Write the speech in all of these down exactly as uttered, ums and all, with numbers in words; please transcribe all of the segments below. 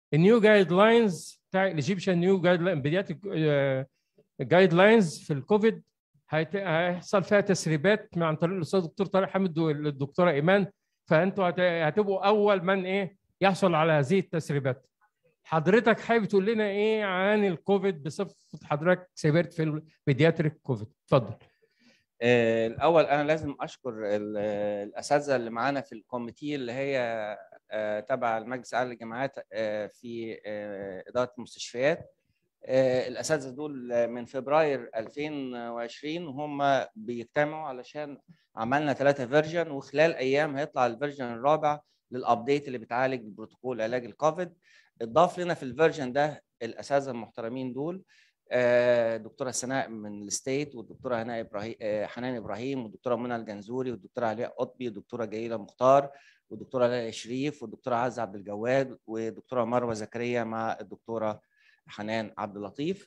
النيو جايد لاينز بتاع الايجيبشن نيو جايد لاين بيدياتريك جايد لاينز في الكوفيد هيحصل فيها تسريبات عن طريق الاستاذ الدكتور طارق حامد والدكتوره ايمان، فانتوا هتبقوا اول من ايه يحصل على هذه التسريبات. حضرتك حابب تقول لنا ايه عن الكوفيد بصفه حضرتك سافرت في البيدياتريك كوفيد؟ اتفضل. الاول انا لازم اشكر الاساتذه اللي معانا في الكوميتي اللي هي تبع المجلس الاعلى للجامعات في اداره المستشفيات. الاساتذه دول من فبراير ألفين وعشرين وهم بيجتمعوا علشان عملنا ثلاثه فيرجن، وخلال ايام هيطلع الفيرجن الرابع للابديت اللي بتعالج بروتوكول علاج الكوفيد. اتضاف لنا في الفيرجن ده الاساتذه المحترمين دول، دكتوره سناء من الستيت، والدكتوره هناء ابراهيم حنان ابراهيم، والدكتوره منى الجنزوري، والدكتوره علياء قطبي، والدكتوره جيله مختار، والدكتوره ليلى شريف، والدكتوره عزه عبد الجواد، والدكتوره مروه زكريا مع الدكتوره حنان عبد اللطيف.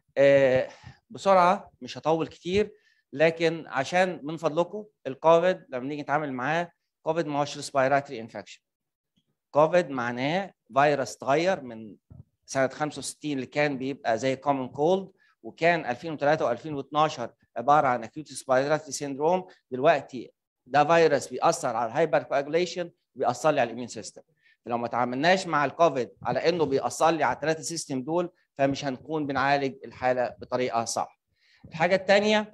بسرعه مش هطول كتير، لكن عشان من فضلكم الكوفيد لما نيجي نتعامل معاه، كوفيد ما هوش ريسبيراتوري انفكشن. كوفيد معناه فيروس اتغير من سنه خمسة وستين اللي كان بيبقى زي كومن كولد، وكان ألفين وثلاثة وألفين واثناشر عباره عن اكيوت ريسبيراتوري سيندروم. دلوقتي ده فيروس بيأثر على الهايبر كواجوليشن، بيأثر لي على الاميون سيستم. فلو ما تعاملناش مع الكوفيد على انه بيأثر لي على الثلاثه سيستم دول، فمش هنكون بنعالج الحاله بطريقه صح. الحاجه الثانيه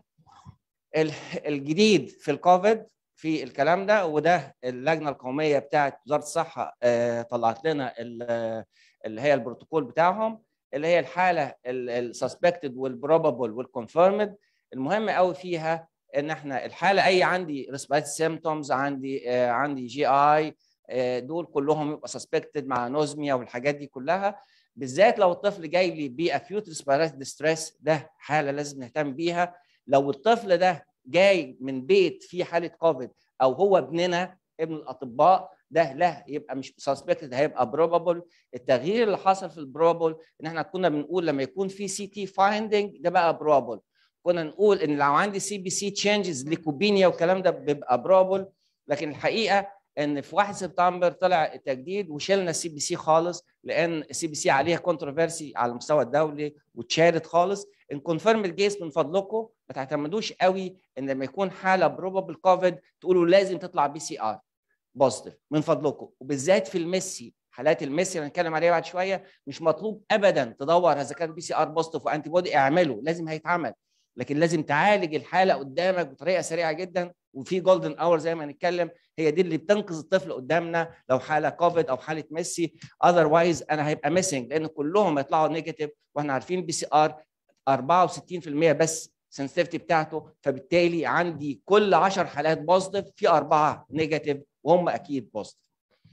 الجديد في الكوفيد في الكلام ده، وده اللجنه القوميه بتاعت وزاره الصحه طلعت لنا اللي هي البروتوكول بتاعهم، اللي هي الحاله السسبكتد والبروبابل والكونفيرمد. المهم قوي فيها ان احنا الحاله اي عندي ريسبيراتوري سيمبتومز، عندي عندي جي اي، دول كلهم يبقى سسبكتد مع نوزميا والحاجات دي كلها، بالذات لو الطفل جاي لي باكيوت ريسبيراتوري ديستريس، ده حاله لازم نهتم بيها. لو الطفل ده جاي من بيت فيه حاله كوفيد او هو ابننا ابن الاطباء، ده لا يبقى مش سسبكتد، هيبقى بروبابل. التغيير اللي حصل في البروبابل ان احنا كنا بنقول لما يكون في سي تي فايندنج ده بقى بروبابل، كنا نقول ان لو عندي سي بي سي تشينجز ليكوبينيا والكلام ده بيبقى بروبابل، لكن الحقيقه ان في واحد سبتمبر طلع التجديد وشلنا السي بي سي خالص، لان السي بي سي عليها كونتروفيرسي على المستوى الدولي واتشالت خالص. ان كونفيرم الجيس من فضلكم ما تعتمدوش قوي ان لما يكون حاله بروبابل كوفيد تقولوا لازم تطلع بي سي ار بوزيتيف من فضلكم، وبالذات في الميسي، حالات الميسي اللي هنتكلم عليها بعد شويه مش مطلوب ابدا تدور اذا كان بي سي ار بوزيتيف وانتي بودي، اعمله لازم هيتعمل، لكن لازم تعالج الحاله قدامك بطريقه سريعه جدا، وفي جولدن اور زي ما هنتكلم، هي دي اللي بتنقذ الطفل قدامنا لو حاله كوفيد او حاله ميسي. اذروايز انا هيبقى ميسنج، لان كلهم هيطلعوا نيجاتيف، واحنا عارفين البي سي ار أربعة وستين بالمية بس سنسيتيفيتي بتاعته، فبالتالي عندي كل عشر حالات بوزيتيف في اربعه نيجاتيف وهم اكيد بوزيتيف.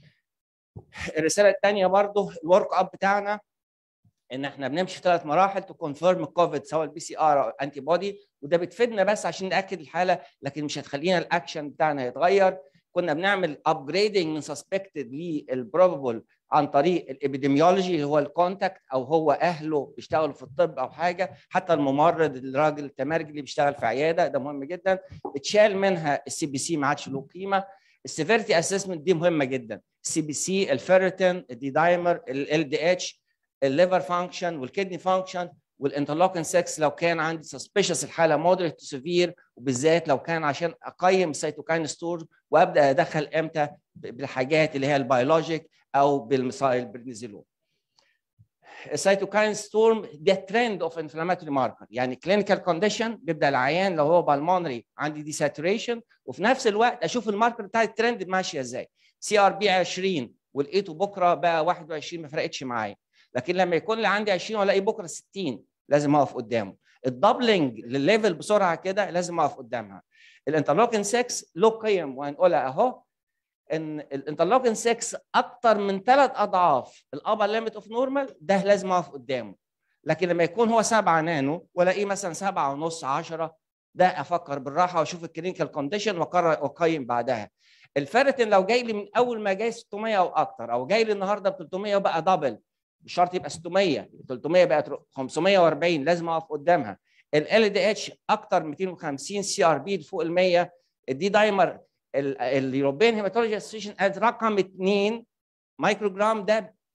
الرساله الثانيه برضو الورك اب بتاعنا ان احنا بنمشي في ثلاث مراحل تو كونفيرم الكوفيد، سواء البي سي ار او انتي بودي، وده بتفيدنا بس عشان ناكد الحاله، لكن مش هتخلينا الاكشن بتاعنا يتغير. كنا بنعمل ابجريدنج من سسبكتد للبروبابل عن طريق الابيديميولوجي اللي هو الكونتاكت، او هو اهله بيشتغلوا في الطب او حاجه، حتى الممرض الراجل التمرجي اللي بيشتغل في عياده، ده مهم جدا. اتشال منها السي بي سي، ما عادش له قيمه. السيفيرتي اسسمنت دي مهمه جدا، السي بي سي، الفيرتين، الدي دايمر، ال دي اتش، الليفر فانكشن والكدني فانكشن والانترلوكين ستة لو كان عندي سسبيشس الحاله مودريت تو سيفير، وبالذات لو كان عشان اقيم السيتوكاين ستور وابدا ادخل امتى بالحاجات اللي هي البيولوجيك او بالبرنيزولون. السيتوكاين ستورم ده ترند اوف انفلاماتوري ماركر، يعني كلينيكال كونديشن بيبدا العيان لو هو بالمونري عندي دي ساتوريشن، وفي نفس الوقت اشوف الماركر بتاع الترند ماشيه ازاي. سي ار بي عشرين ولقيته بكره بقى واحد وعشرين ما فرقتش معايا، لكن لما يكون اللي عندي عشرين والاقي بكره ستين لازم اقف قدامه. الدبلنج للليفل بسرعه كده لازم اقف قدامها. الانترلوكين ستة له قيم وهنقولها اهو، ان الانترلوكين ستة اكتر من ثلاث اضعاف الابر ليميت اوف نورمال، ده لازم اقف قدامه. لكن لما يكون هو سبعة نانو والاقيه مثلا سبعة ونص عشرة، ده افكر بالراحه واشوف الكلينيكال كونديشن واقرر واقيم بعدها. الفيرتين لو جاي لي من اول ما جاي ستمية او اكتر، او جاي لي النهارده ب ثلاثمية وبقى دبل، مش شرط يبقى ستمية، ثلاثمية بقت خمسمية وأربعين لازم اقف قدامها. ال دي اتش اكتر مئتين وخمسين، سي ار بي فوق ال مية، الدي دايمر اليوروبيان هيماتولوجي اسوسيشن قالت رقم اثنين مايكروجرام، ده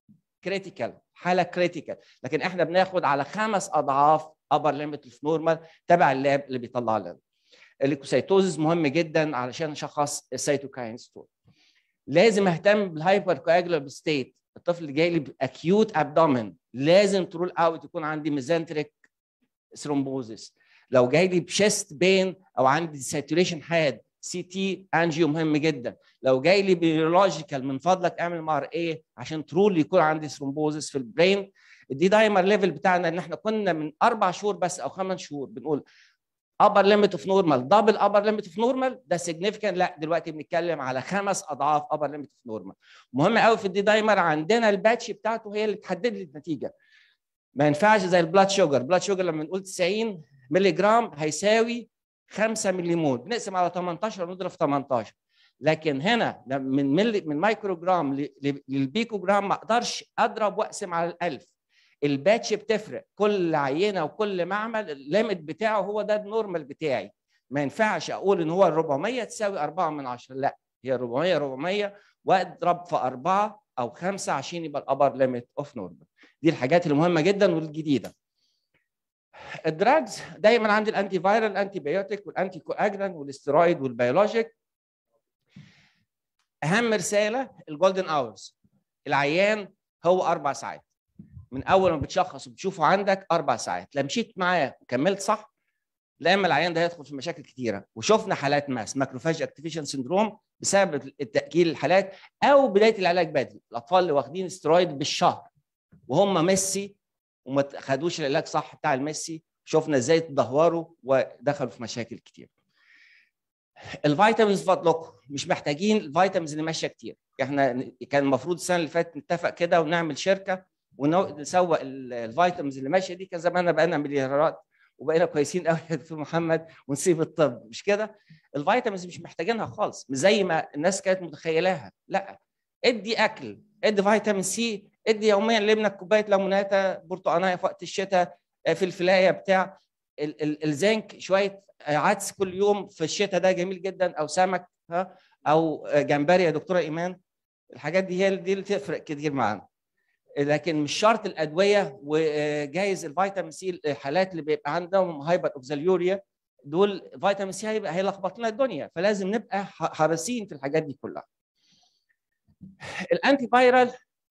كريتيكال، حاله كريتيكال، لكن احنا بناخد على خمس اضعاف ابر ليميت اوف نورمال تبع اللاب اللي بيطلع لنا. الليكوسايتوزز مهم جدا علشان اشخص السيتوكاين ستور. لازم اهتم بالهايبر كواجولابل ستيت. الطفل اللي جاي لي باكيوت ابدومين لازم ترول اوت يكون عندي ميزنتريك ثرومبوزس. لو جاي لي بشيست بين او عندي ساتوريشن حاد، سي تي انجيو مهم جدا. لو جاي لي بيولوجيكال من فضلك اعمل ام ار اي عشان ترول يكون عندي ثرومبوزس في البرين. الدي دايمر ليفل بتاعنا ان احنا كنا من اربع شهور بس او خمس شهور بنقول upper limit of normal double upper limit of normal ده significant، لا دلوقتي بنتكلم على خمس اضعاف upper limit of normal. مهم قوي في الدي دايمر عندنا الباتش بتاعته هي اللي تحدد لي النتيجه. ما ينفعش زي البلاد شوجر، البلاد شوجر لما نقول تسعين مللي جرام هيساوي خمسة ملي مول، بنقسم على تمنتاشر ونضرب في تمنتاشر. لكن هنا من ملي من مايكرو جرام للبيكو جرام ما اقدرش اضرب واقسم على الألف. الباتش بتفرق، كل عينه وكل معمل الليمت بتاعه هو ده النورمال بتاعي. ما ينفعش اقول ان هو أربعمية تساوي أربعة من عشرة، لا هي أربعمية أربعمية واضرب في أربعة او خمسة عشان يبقى الابر ليميت اوف نورمال. دي الحاجات المهمه جدا والجديده. الدراجز دايما عندي الانتي فايرال، الانتي بيوتيك والانتي كواجلان والاسترويد والبيولوجيك. اهم رساله الجولدن اورز. العيان هو اربع ساعات من اول ما بتشخص وبتشوفه عندك، اربع ساعات. لو مشيت معاه وكملت صح لا اما العيان ده هيدخل في مشاكل كتيره. وشفنا حالات ماس ماكروفاج اكتيفيشن سندروم بسبب التاجيل الحالات او بدايه العلاج بدري. الاطفال اللي واخدين استرويد بالشهر وهم ميسي وما خدوش العلاج صح بتاع الميسي، شفنا ازاي تدهوروا ودخلوا في مشاكل كتير. الفيتامينز فضلكم مش محتاجين الفيتامينز اللي ماشيه كتير. احنا كان المفروض السنه اللي فاتت نتفق كده ونعمل شركه ونسوق الفيتامينز اللي ماشيه دي، كان زماننا بقينا مليارات وبقينا كويسين قوي يا دكتور محمد ونسيب الطب. مش كده؟ الفيتامينز مش محتاجينها خالص، مش زي ما الناس كانت متخيلاها. لا، ادي اكل، ادي فيتامين سي، ادي يوميا لابنك كوبايه ليموناته برتقانيه في وقت الشتاء، في الفلايه بتاع ال ال الزنك، شويه عدس كل يوم في الشتاء ده جميل جدا، او سمك ها او جمبري يا دكتوره ايمان. الحاجات دي هي دي اللي تفرق كتير معانا. لكن مش شرط الادويه. وجايز الفيتامين سي الحالات اللي بيبقى عندهم هايبر اوكساليوريا دول فيتامين سي هيبقى هيلخبط لنا الدنيا، فلازم نبقى حريصين في الحاجات دي كلها. الانتي فايرال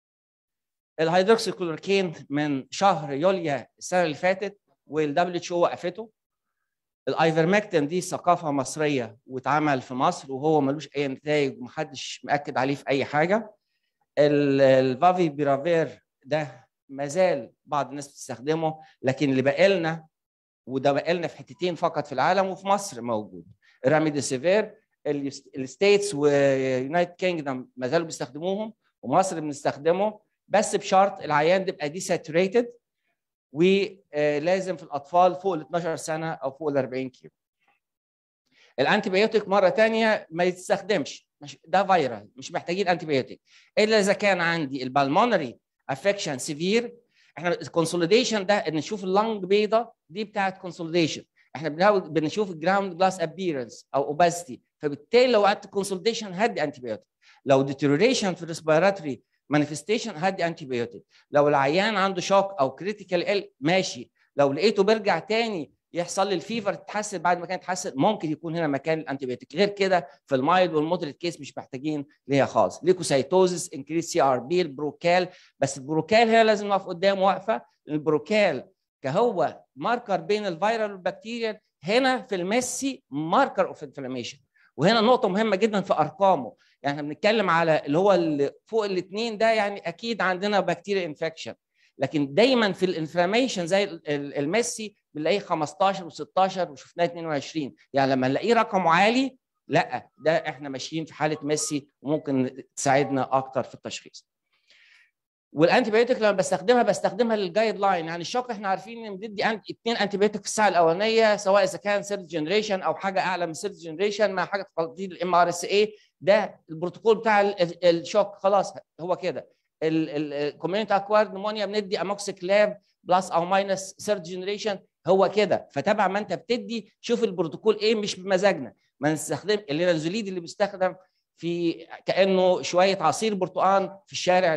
الهيدروكسيكلوروكين من شهر يوليو السنه اللي فاتت والدبليو اتش او وقفته. الايفرمكتين دي ثقافه مصريه واتعمل في مصر وهو ملوش اي نتائج ومحدش مأكد عليه في اي حاجه. الفافي بيرافير ده ما زال بعض الناس بتستخدمه، لكن اللي بقى لنا وده بقى لنا في حتتين فقط في العالم وفي مصر موجود. راميديسيفير الستيتس ويونايتد كينجدم ما زالوا بيستخدموهم ومصر بنستخدمه، بس بشرط العيان تبقى دي ساتوريتد ولازم في الاطفال فوق ال اتناشر سنه او فوق ال أربعين كيلو. الانتي بيوتيك مره ثانيه ما يستخدمش، ده فيرال مش محتاجين انتي بيوتيك الا اذا كان عندي البالمونري افكشن سيفير. احنا الكونسوليديشن ده ان نشوف اللنج بيضه دي بتاعت كونسوليديشن، احنا بنشوف الجراوند جلاس ابييرنس او اوباستي، فبالتالي لو قعدت كونسوليديشن هدي انتي بيوتيك. لو ديتيريوريشن في الريسبيراتوري مانيفستيشن هدي انتي بيوتيك. لو العيان عنده شوك او كريتيكال ال ماشي. لو لقيته بيرجع تاني يحصل لي الفيفر تتحسن بعد ما كانت تتحسن ممكن يكون هنا مكان الانتي بيوتيك. غير كده في المايلد والمودريت كيس مش محتاجين ليها خالص. ليكوسايتوزس انكريس سي ار بي البروكال، بس البروكال هنا لازم نقف قدامه واقفه. البروكال كهو ماركر بين الفيرال والبكتيريا، هنا في الميسي ماركر اوف انفلاميشن. وهنا نقطه مهمه جدا في ارقامه، يعني احنا بنتكلم على اللي هو اللي فوق الاثنين ده يعني اكيد عندنا بكتيريا انفكشن، لكن دايما في الانفلاميشن زي الميسي بنلاقيه خمستاشر وستاشر وشفناه اتنين وعشرين. يعني لما نلاقيه رقمه عالي لا ده احنا ماشيين في حاله ميسي وممكن تساعدنا اكتر في التشخيص. والانتي بيوتيك لما بستخدمها بستخدمها للجايد لاين. يعني الشوك احنا عارفين ان بندي اثنين انتي بيوتيك في الساعه الاولانيه سواء اذا كان سيرد جنريشن او حاجه اعلى من سيرد جنريشن مع حاجه تقليل الام ار اس اي. ده البروتوكول بتاع الشوك خلاص هو كده. الكوميونتي اكوارد نمونيا بندي اموكسيكلاب بلس او ماينس سيرد جنريشن هو كده. فتابع ما انت بتدي شوف البروتوكول ايه، مش بمزاجنا. ما نستخدم اللينازوليد اللي بيستخدم في كانه شويه عصير برتقال في الشارع ده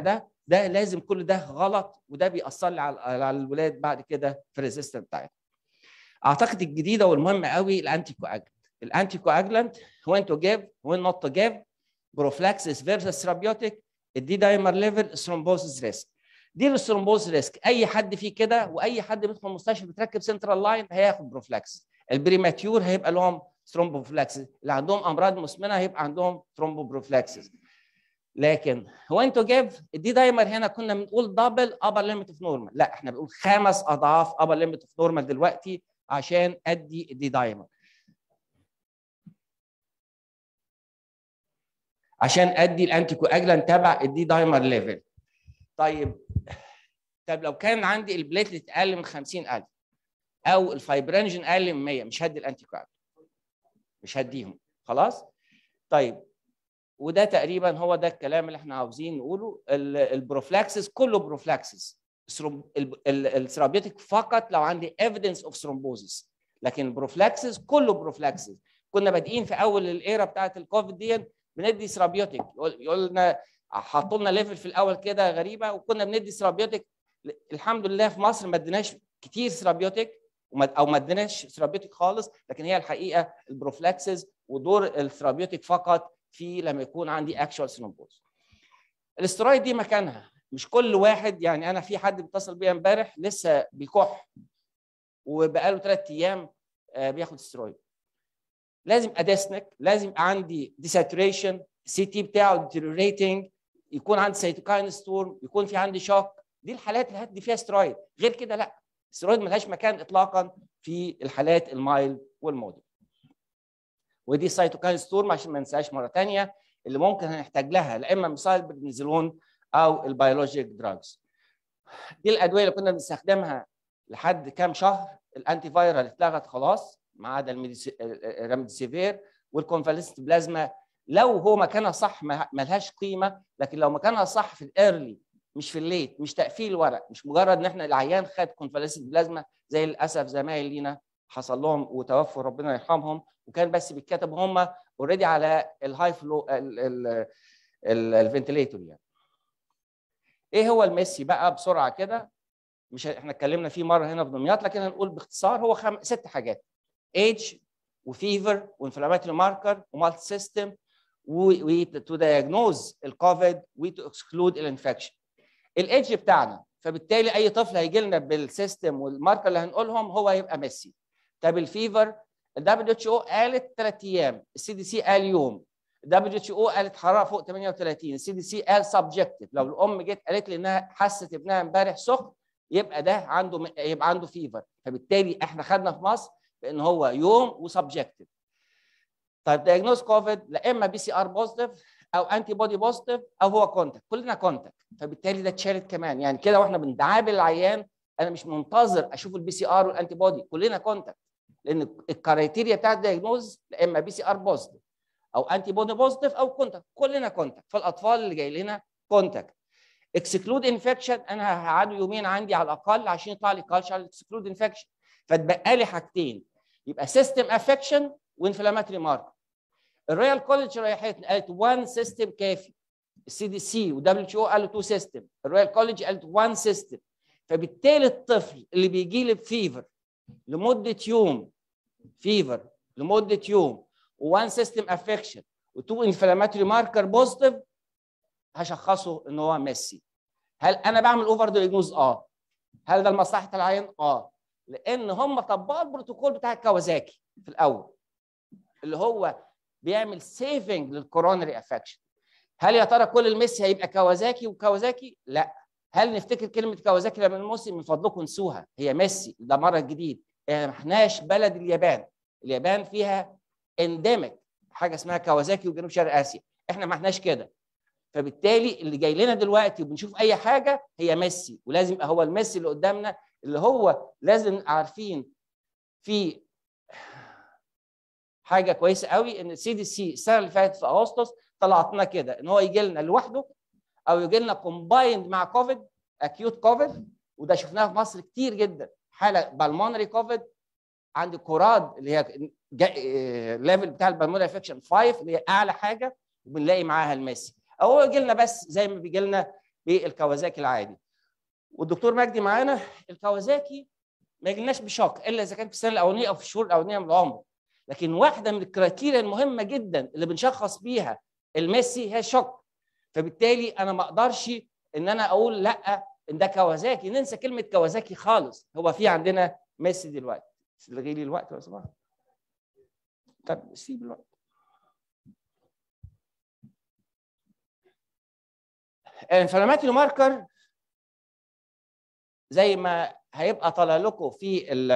ده لازم كل ده غلط، وده بيأثر لي على على الولاد بعد كده في الريزيستنس بتاعتهم. اعتقد الجديده والمهمه قوي الانتي كواجلانت. الانتي كواجلانت وين تو جيف وين نوت تو جيف، بروفلاكسس فيرسس ثيرابيوتيك، الدي دايمر ليفل، ثرومبوزيس ريسك. دي الثرومبوز ريسك، اي حد فيه كده، واي حد بيدخل المستشفى بتركب سنترال لاين هياخد بروفلاكسس. البريماتيور هيبقى لهم ثرومبوفلاكسس، اللي عندهم امراض مزمنه هيبقى عندهم ثرومبوبروفلاكسس. لكن هو انتوا جيف الدي دايمر هنا كنا بنقول دبل ابر ليميت اوف نورمال، لا احنا بنقول خمس اضعاف ابر ليميت اوف نورمال دلوقتي عشان ادي الدي دايمر، عشان ادي الانتي كواجلانت تبع الدي دايمر ليفل. طيب طب لو كان عندي البليتلت اقل من خمسين ألف او الفايبرينجين اقل من مية، مش هدي الانتي كواجلانت، مش هديهم خلاص. طيب وده تقريبا هو ده الكلام اللي احنا عاوزين نقوله. البروفلاكسس كله بروفلاكسس، الثيرابيوتيك فقط لو عندي ايفيدنس اوف ثرومبوزيس، لكن البروفلاكسس كله بروفلاكسس. كنا بادئين في اول الايرا بتاعت الكوفيد دي بندي ثيرابيوتيك، يقول لنا حطوا لنا ليفل في الاول كده غريبه، وكنا بندي ثيرابيوتيك. الحمد لله في مصر ما اديناش كتير ثيرابيوتيك او ما اديناش ثيرابيوتيك خالص، لكن هي الحقيقه البروفلاكسس ودور الثيرابيوتيك فقط في لما يكون عندي اكشوال ثرومبوز. الاسترويد دي مكانها، مش كل واحد، يعني انا في حد بيتصل بيا امبارح لسه بيكح وبقاله ثلاث ايام بياخد استرويد. لازم اديسنك، لازم عندي ديساتوريشن، السي تي بتاعه ديتيريوريتنج، يكون عندي سيتوكاين ستورم، يكون في عندي شوك. دي الحالات اللي هدي فيها استرويد، غير كده لا، الاسترويد ملهاش مكان اطلاقا في الحالات المايل والموديل. ودي سيتوكاين ستورم عشان ما ننساش مره ثانيه اللي ممكن هنحتاج لها، لا اما مثال برنيزولون او البيولوجيك دراجز. دي الادويه اللي كنا بنستخدمها لحد كام شهر. الانتي فايرال اتلغت خلاص ما عدا الريمديسيفير والكونفاليسنت بلازما، لو هو مكانها صح ما لهاش قيمه، لكن لو مكانها صح في الايرلي مش في الليت، مش تقفيل ورق، مش مجرد ان احنا العيان خد كونفاليسنت بلازما زي للاسف زمايل لينا حصل لهم وتوفوا ربنا يرحمهم، وكان بس بيتكتبوا هم اوريدي على الهاي فلو الفنتليتور. يعني ايه هو الميسي بقى بسرعه كده، مش احنا اتكلمنا فيه مره هنا في دمياط، لكن هنقول باختصار هو خم... ست حاجات: ايدج وفيفر وانفلاماتوري ماركر ومالتي سيستم وتو دايجنوز الكوفيد وتو اكسكلود الانفكشن. الايدج بتاعنا، فبالتالي اي طفل هيجي لنا بالسيستم والماركر اللي هنقولهم هو هيبقى ميسي. طب الفيفر، الدبليو اتش او قالت ثلاث ايام، السي دي سي قال يوم، الدبليو اتش او قالت حراره فوق ثمانية وثلاثين، السي دي سي قال سبجكتيف. لو الام جت قالت لي انها حست ابنها امبارح سخن يبقى ده عنده يبقى عنده فيفر، فبالتالي احنا خدنا في مصر بان هو يوم وسبجكتيف. طيب دايجنوز كوفيد، لا اما بي سي ار بوزيتيف او انتي بودي بوزيتيف او هو كونتاكت، كلنا كونتاكت، فبالتالي ده اتشالت كمان. يعني كده واحنا بنعامل العيان انا مش منتظر اشوف البي سي ار والانتي بودي، كلنا كونتاكت، لان الكرايتيريا بتاعت الدايجنوز لا اما بي سي ار بوزيتيف او انتي بودي بوزيتيف او كونتاكت، كلنا كونتاكت. فالاطفال اللي جاي لنا كونتاكت. اكسكلود انفكشن، انا هقعد يومين عندي على الاقل عشان يطلع لي كالتشر على الاكسكلود انفكشن، فتبقى لي حاجتين، يبقى سيستم افكشن وانفلاماتوري مارك. الرويال كولج ريحتنا قالت وان سيستم كافي، السي دي سي ودبليو اتش او قالوا تو سيستم، الرويال كولج قالت وان سيستم. فبالتالي الطفل اللي بيجي لي بفيفر لمده يوم، فيفر لمده يوم وان سيستم افكشن وتو انفلاماتوري ماركر بوزيتيف، هشخصه ان هو ميسي. هل انا بعمل اوفر دايجنوز؟ اه. هل ده لمصلحه العيان؟ اه. لان هم طبقوا البروتوكول بتاع الكوازاكي في الاول اللي هو بيعمل سيفنج للكورونري افكشن. هل يا ترى كل الميسي هيبقى كوازاكي وكوازاكي؟ لا. هل نفتكر كلمه كوازاكي لما الموسم؟ من فضلكم انسوها، هي ميسي ده مرض جديد. احنا ما احناش بلد اليابان، اليابان فيها انديميك حاجه اسمها كوازاكي وجنوب شرق اسيا، احنا ما احناش كده. فبالتالي اللي جاي لنا دلوقتي وبنشوف اي حاجه هي ميسي، ولازم يبقى هو الميسي اللي قدامنا، اللي هو لازم عارفين في حاجه كويسه قوي ان السي دي سي السنه اللي فاتت في اغسطس طلعت لنا كده ان هو يجي لنا لوحده او يجي لنا كومبايند مع كوفيد، اكيوت كوفيد، وده شفناه في مصر كتير جدا. حاله بالمونري كوفيد عند كوراد اللي هي الليفل بتاع البالمونري انفكشن خمسة اللي هي اعلى حاجه، وبنلاقي معاها الميسي. او هو يجي لنا بس زي ما بيجي لنا بالكوازاكي العادي. والدكتور مجدي معانا، الكوازاكي ما يجيلناش بشوك الا اذا كان في السنه الاولانيه او في الشهور الاولانيه من العمر. لكن واحده من الكرايتيريا المهمه جدا اللي بنشخص بيها الميسي هي الشوك. فبالتالي انا ما اقدرش ان انا اقول لا ان ده كوازاكي، ننسى كلمه كوازاكي خالص. هو في عندنا ميسي دلوقتي. الغي لي الوقت لو سمحت. طب سيب الوقت. الانفلاماتوري ماركر زي ما هيبقى طالع لكم في ال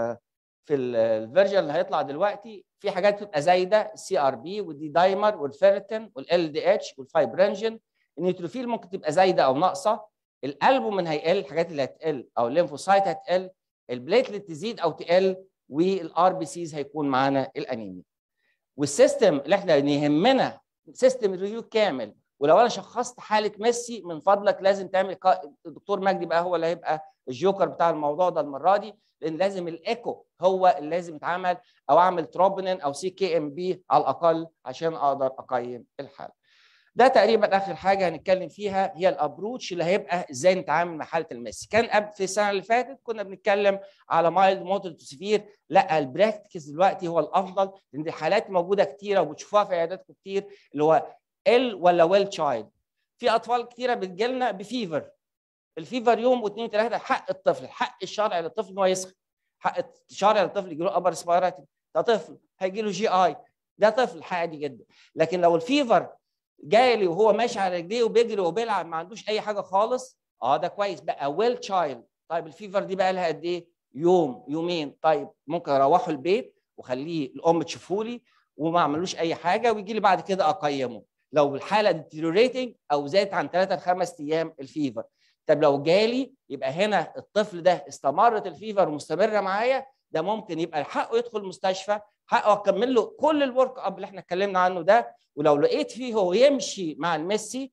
في الفيرجن اللي هيطلع دلوقتي، في حاجات بتبقى زايده، السي ار بي والدي دايمر والفيرتين والال دي اتش والفايبرينجين. النيوتروفيل ممكن تبقى زايده او ناقصه، الالبومين هيقل، الحاجات اللي هتقل، او الليمفوسايت هتقل، البليتلت تزيد او تقل، والار بي سيز هيكون معانا الانيميا. والسيستم اللي احنا يهمنا سيستم ريفيو كامل. ولو انا شخصت حاله ميسي من فضلك لازم تعمل، الدكتور مجدي بقى هو اللي هيبقى الجوكر بتاع الموضوع ده المره دي، لان لازم الايكو هو اللي لازم يتعمل، او اعمل تروبونين او سي كي ام بي على الاقل عشان اقدر اقيم الحاله. ده تقريبا اخر حاجه هنتكلم فيها، هي الابروتش اللي هيبقى ازاي نتعامل مع حاله الميسي. كان قبل في السنه اللي فاتت كنا بنتكلم على مايلد مودريت سيفير، لا البراكتكس دلوقتي هو الافضل، لان الحالات موجوده كتيره وبتشوفوها في عياداتكم كتير، اللي هو ال ولا ويل تشايلد. في اطفال كتيره بتجي لنا بفيفر، الفيفر يوم واثنين وثلاثه، حق الطفل، حق الشرع للطفل ان هو يسخن، حق الشرع للطفل يجي له ابر سبايراتي، ده طفل هيجي له جي اي، ده طفل عادي جدا. لكن لو الفيفر جاي لي وهو ماشي على رجليه وبيجري وبيلعب ما عندوش اي حاجه خالص، اه ده كويس بقى ويل تشايلد. طيب الفيفر دي بقى لها قد ايه؟ يوم يومين، طيب ممكن اروحه البيت وخليه الام تشوفه لي وما عملوش اي حاجه، ويجي لي بعد كده اقيمه لو الحاله ديتيريوريتنج او زادت عن ثلاثة لخمس ايام الفيفر. طب لو جالي يبقى هنا الطفل ده استمرت الفيفر مستمره معايا، ده ممكن يبقى حقه يدخل المستشفى، حقه اكمل له كل الورك اب اللي احنا اتكلمنا عنه ده. ولو لقيت فيه هو يمشي مع الميسي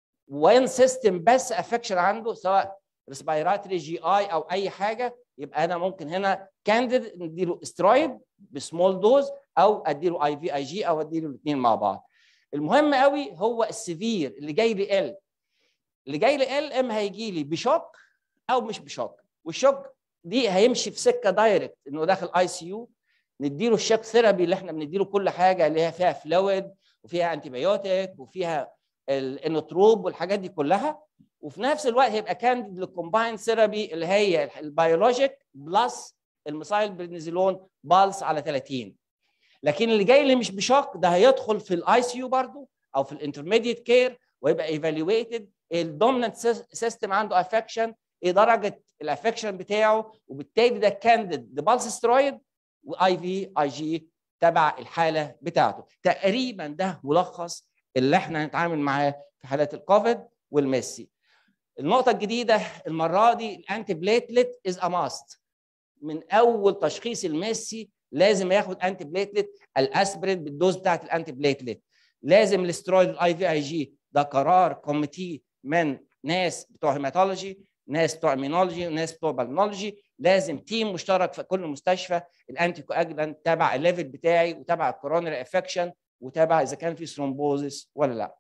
وين سيستم بس افكشن عنده، سواء ريسبيراتوري جي اي او اي حاجه، يبقى انا ممكن هنا كانديد نديله استرويد بسمول دوز، او اديله اي في اي جي، او اديله الاثنين مع بعض. المهم قوي هو السيفير اللي جاي لي ال اللي جاي لي ال اما هيجي لي بشوك او مش بشوك، والشوك دي هيمشي في سكه دايركت انه داخل اي سي يو، نديله الشوك ثيرابي اللي احنا بنديله كل حاجه اللي هي فيها فلويد وفيها انتي بايوتيك وفيها الانوتروب والحاجات دي كلها، وفي نفس الوقت هيبقى كانديد للكومباين ثيرابي اللي هي البيولوجيك بلس الميثايل بريدنيزولون بالس على ثلاثين. لكن اللي جاي اللي مش بشوك ده هيدخل في الاي سي يو برضه او في الانترميديت كير، ويبقى ايفالويتد الدومينانت سيستم عنده افكشن، ايه درجه الافكشن بتاعه، وبالتالي ده كانديد لبالس سترويد واي في اي جي تبع الحاله بتاعته. تقريبا ده ملخص اللي احنا هنتعامل معاه في حالات الكوفيد والميسي. النقطه الجديده المره دي الانتي بليتلت از ا ماست. من اول تشخيص الميسي لازم ياخد انتي بليتلت، الاسبرين بالدوز بتاعت الانتي بليتلت، لازم الاسترويد الاي في اي جي، ده قرار كوميتي من ناس بتوع هيماتولوجي، ناس بتوع امينولوجي، وناس بتوع بالمونولوجي، لازم تيم مشترك في كل مستشفى. الانتي كواجلانت تبع الليفل بتاعي وتبع الكورونري افكشن وتبع اذا كان في ثرومبوزس ولا لا.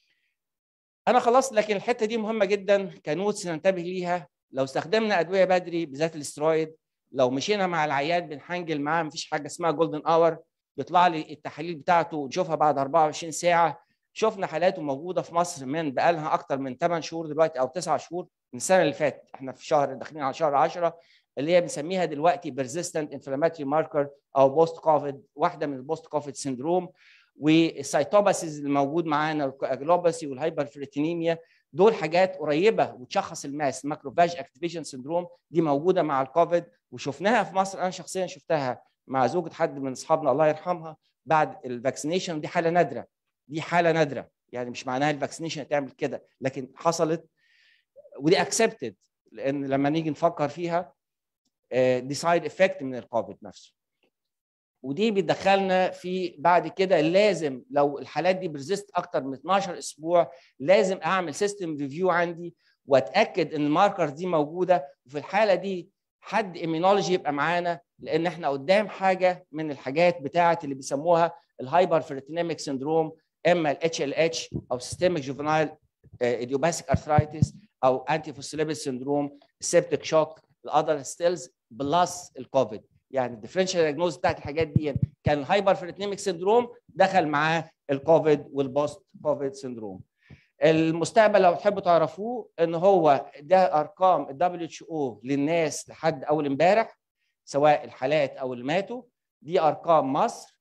انا خلصت، لكن الحته دي مهمه جدا كنوتس ننتبه ليها. لو استخدمنا ادويه بدري بالذات الاسترويد، لو مشينا مع العيان بنحنجل معاه، مفيش حاجه اسمها جولدن اور، بيطلع لي التحاليل بتاعته ونشوفها بعد أربعة وعشرين ساعه. شفنا حالاته موجوده في مصر من بقالها اكتر من ثمانية شهور دلوقتي او تسعة شهور من السنه اللي فاتت، احنا في شهر داخلين على شهر عشرة، اللي هي بنسميها دلوقتي بيرزيستنت انفلاماتوري ماركر او بوست كوفيد، واحده من البوست كوفيد سيندروم. والسيتوباسيز اللي موجود معانا والكواجلوباسي والهايبرفريتينيميا، دول حاجات قريبه وتشخص الماس. ماكروفاج اكتيفيشن سيندروم دي موجوده مع الكوفيد وشفناها في مصر، انا شخصيا شفتها مع زوجة حد من اصحابنا الله يرحمها بعد الفاكسينيشن. دي حاله نادره، دي حاله نادره، يعني مش معناها الفاكسينيشن تعمل كده، لكن حصلت ودي اكسبتد، لان لما نيجي نفكر فيها دي سايد افكت من الكوفيد نفسه. ودي بتدخلنا في بعد كده لازم لو الحالات دي برزست اكتر من اتناشر اسبوع لازم اعمل سيستم ريفيو عندي واتاكد ان الماركر دي موجوده، وفي الحاله دي حد ايمينولوجي يبقى معانا، لان احنا قدام حاجه من الحاجات بتاعه اللي بيسموها الهايبر فريتينيميك سيندروم، اما الاتش ال اتش او سيستميك جوفينايل ايديوباثيك ارثرايتس او انتي فوسفوليبيد سندروم، سيبتيك شوك، الاذر ستيلز بلس الكوفيد. يعني الديفرنشال دايجنوز بتاعت الحاجات دي كان الهايبر فريتنيميك سندروم دخل معاه الكوفيد والبوست كوفيد سندروم. المستقبل لو تحبوا تعرفوه ان هو ده ارقام الدبليو اتش او للناس لحد اول امبارح سواء الحالات او اللي ماتوا. دي ارقام مصر.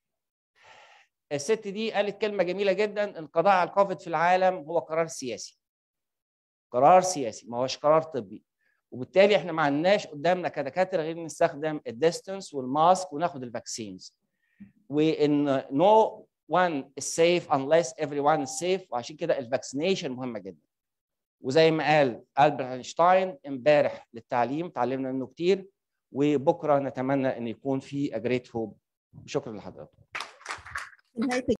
الست دي قالت كلمه جميله جدا، القضاء على الكوفيد في العالم هو قرار سياسي. قرار سياسي ما هوش قرار طبي، وبالتالي احنا ما عندناش قدامنا كدكاتره غير نستخدم الديستنس والماسك وناخد الفاكسينز. وان no one is safe unless everyone is safe، وعشان كده الفاكسينيشن مهمه جدا. وزي ما قال ألبرت اينشتاين امبارح للتعليم تعلمنا منه كتير، وبكره نتمنى ان يكون في a great hope. شكرا لحضرتك.